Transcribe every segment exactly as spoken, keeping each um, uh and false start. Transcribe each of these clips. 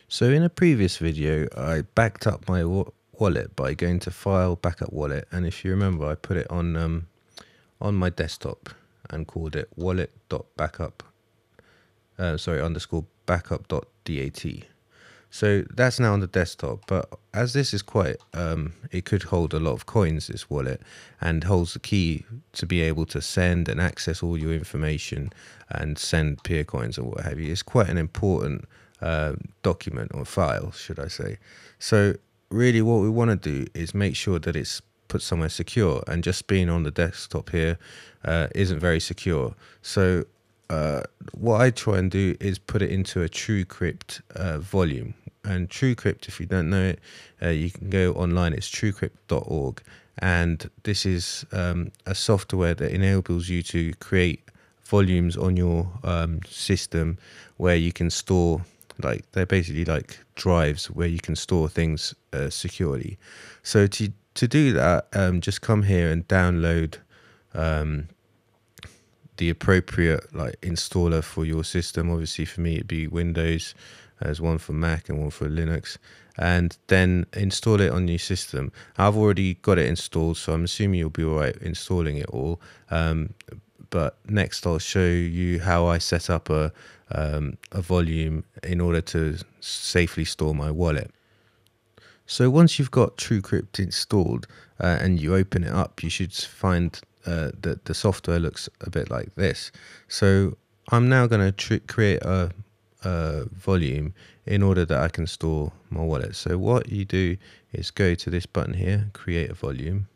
So in a previous video, I backed up my wa wallet by going to File, Backup Wallet, and if you remember, I put it on um, on my desktop and called it wallet.backup. Uh, sorry, underscore backup.dat. So that's now on the desktop, but as this is quite, um, it could hold a lot of coins, this wallet, and holds the key to be able to send and access all your information and send Peercoins or what have you. It's quite an important uh, document or file, should I say. So really what we want to do is make sure that it's put somewhere secure, and just being on the desktop here uh, isn't very secure. So Uh, what I try and do is put it into a TrueCrypt uh, volume. And TrueCrypt, if you don't know it, uh, you can go online. It's true crypt dot org, and this is um, a software that enables you to create volumes on your um, system where you can store, like, they're basically like drives where you can store things uh, securely. So to to do that, um, just come here and download Um, the appropriate like installer for your system. Obviously for me it'd be Windows. There's one for Mac and one for Linux, and then install it on your system. I've already got it installed, so I'm assuming you'll be all right installing it all. Um, but next I'll show you how I set up a um, a volume in order to safely store my wallet. So once you've got TrueCrypt installed uh, and you open it up, you should find uh, that the software looks a bit like this. So I'm now going to create a, a volume in order that I can store my wallet. So what you do is go to this button here, create a volume,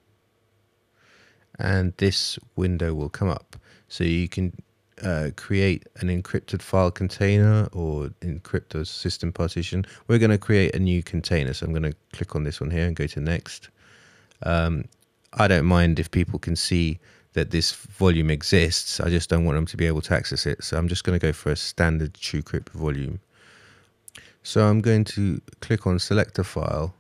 and this window will come up. So you can Uh, create an encrypted file container or encrypt a system partition. We're going to create a new container, so I'm going to click on this one here and go to next. Um, I don't mind if people can see that this volume exists. I just don't want them to be able to access it. So I'm just going to go for a standard TrueCrypt volume. So I'm going to click on select a file,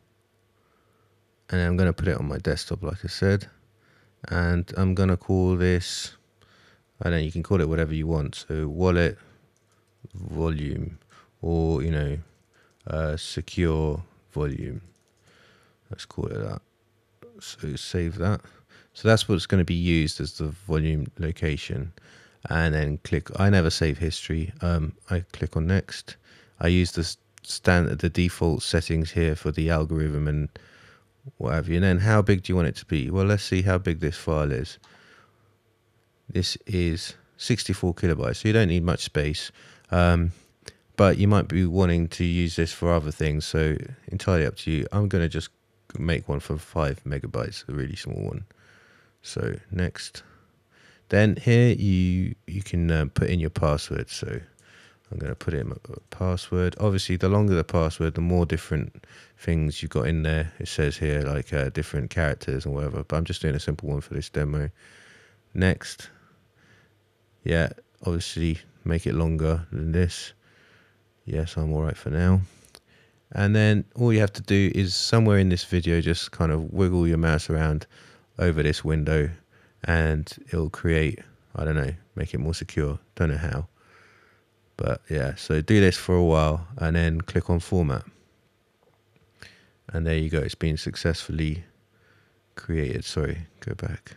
and I'm going to put it on my desktop, like I said, and I'm going to call this, I don't know, you can call it whatever you want. So wallet volume, or, you know, uh, secure volume. Let's call it that. So save that. So that's what's going to be used as the volume location. And then click, I never save history. Um, I click on next. I use the standard, the default settings here for the algorithm and what have you. And then how big do you want it to be? Well, let's see how big this file is. This is sixty-four kilobytes, so you don't need much space, um, but you might be wanting to use this for other things, so entirely up to you. I'm going to just make one for five megabytes, a really small one. So next. Then here you you can uh, put in your password. So I'm going to put in a password. Obviously, the longer the password, the more different things you've got in there. It says here like uh, different characters or whatever, but I'm just doing a simple one for this demo. Next. Yeah, obviously make it longer than this. Yes, I'm all right for now. And then all you have to do is somewhere in this video, just kind of wiggle your mouse around over this window and it'll create, I don't know, make it more secure. Don't know how. But yeah, so do this for a while and then click on format. And there you go, it's been successfully created. Sorry, go back.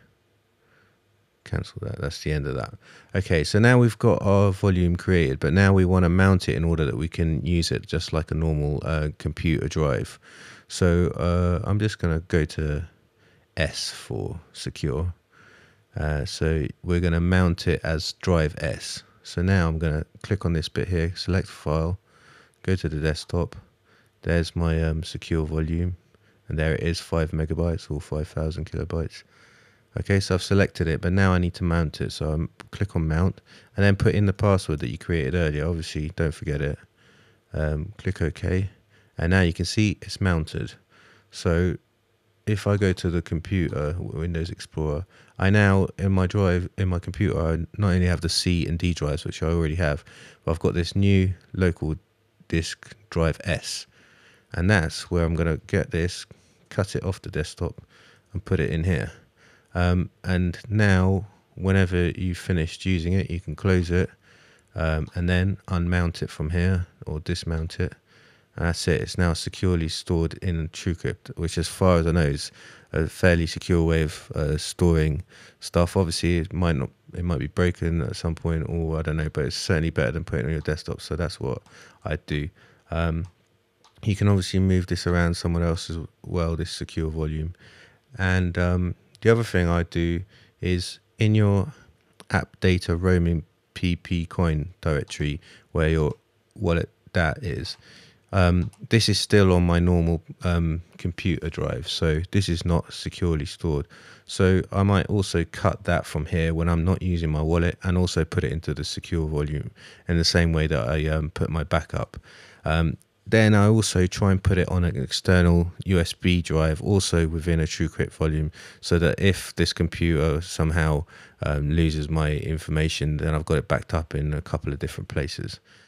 Cancel that. That's the end of that. Okay, so now we've got our volume created, but now we want to mount it in order that we can use it just like a normal uh, computer drive. So uh, I'm just going to go to S for secure. Uh, so we're going to mount it as drive S. So now I'm going to click on this bit here, select file, go to the desktop. There's my um, secure volume, and there it is, five megabytes or five thousand kilobytes. Okay, so I've selected it, but now I need to mount it. So I'm click on mount and then put in the password that you created earlier. Obviously, don't forget it. Um, click OK. And now you can see it's mounted. So if I go to the computer, Windows Explorer, I now, in my drive, in my computer, I not only have the C and D drives, which I already have, but I've got this new local disk drive S. And that's where I'm going to get this, cut it off the desktop and put it in here. Um, and now, whenever you've finished using it, you can close it um, and then unmount it from here or dismount it. And that's it. It's now securely stored in TrueCrypt, which, as far as I know, is a fairly secure way of uh, storing stuff. Obviously, it might not, it might be broken at some point, or I don't know, but it's certainly better than putting it on your desktop. So that's what I do. Um, you can obviously move this around somewhere else as well, this secure volume. And um, the other thing I do is in your app data roaming Peercoin directory, where your wallet dat is. Um, this is still on my normal um, computer drive, so this is not securely stored. So I might also cut that from here when I'm not using my wallet, and also put it into the secure volume in the same way that I um, put my backup. Um, then I also try and put it on an external U S B drive, also within a TrueCrypt volume, so that if this computer somehow um, loses my information, then I've got it backed up in a couple of different places.